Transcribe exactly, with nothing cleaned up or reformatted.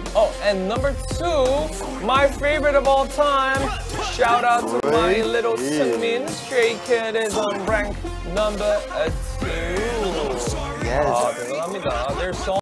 Oh, and number two, my favorite of all time. Shout out to my little Seungmin, Stray Kid is on rank number two. Yes. 아, 대단합니다. Their song